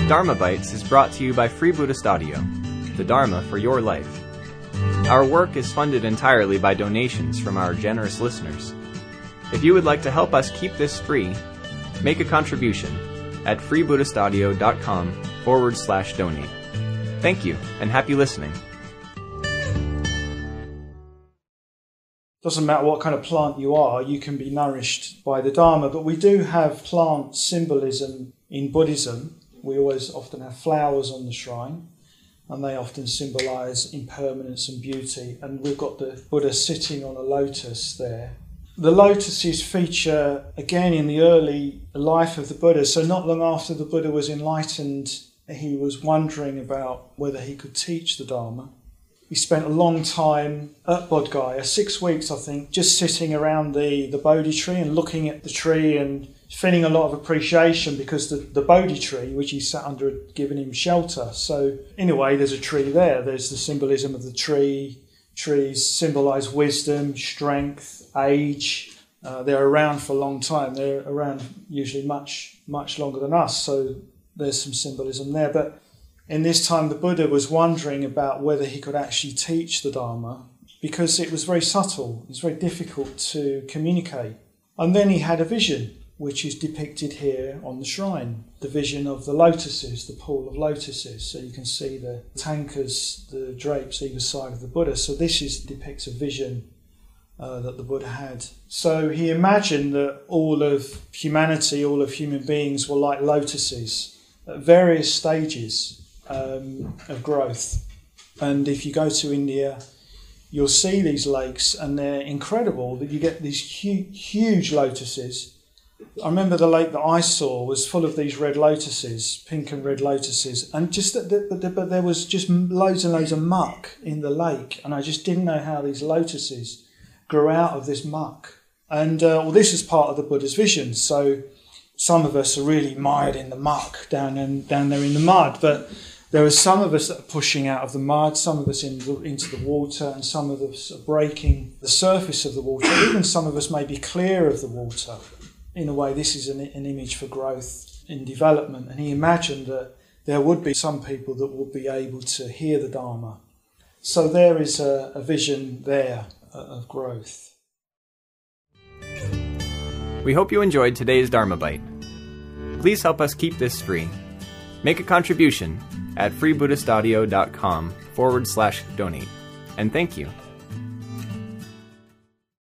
Dharma Bites is brought to you by Free Buddhist Audio, the Dharma for your life. Our work is funded entirely by donations from our generous listeners. If you would like to help us keep this free, make a contribution at freebuddhistaudio.com/donate. Thank you, and happy listening. Doesn't matter what kind of plant you are, you can be nourished by the Dharma. But we do have plant symbolism in Buddhism. We often have flowers on the shrine, and they often symbolise impermanence and beauty. And we've got the Buddha sitting on a lotus there. The lotuses feature again in the early life of the Buddha. So not long after the Buddha was enlightened, he was wondering about whether he could teach the Dharma. He spent a long time at Bodh Gaya, 6 weeks I think, just sitting around the Bodhi tree and looking at the tree and feeling a lot of appreciation because the Bodhi tree, which he sat under, had given him shelter. So in a way there's a tree there. There's the symbolism of the tree. Trees symbolise wisdom, strength, age. They're around for a long time. They're around usually much, much longer than us. So there's some symbolism there. But in this time, the Buddha was wondering about whether he could actually teach the Dharma because it was very subtle. It was very difficult to communicate. And then he had a vision, which is depicted here on the shrine. The vision of the lotuses, the pool of lotuses. So you can see the tankas, the drapes either side of the Buddha. So this depicts a vision that the Buddha had. So he imagined that all of humanity, all of human beings were like lotuses at various stages of growth. And if you go to India, you'll see these lakes and they're incredible, that you get these huge lotuses. I remember the lake that I saw was full of these red lotuses, pink and red lotuses, and but there was just loads and loads of muck in the lake, and I just didn't know how these lotuses grew out of this muck. And this is part of the Buddha's vision. So some of us are really mired in the muck down there in the mud, but there are some of us that are pushing out of the mud, some of us into the water, and some of us are breaking the surface of the water. Even some of us may be clear of the water. In a way, this is an image for growth in development. And he imagined that there would be some people that would be able to hear the Dharma. So there is a vision there of growth. We hope you enjoyed today's Dharma Bite. Please help us keep this free. Make a contribution at freebuddhistaudio.com/donate. And thank you.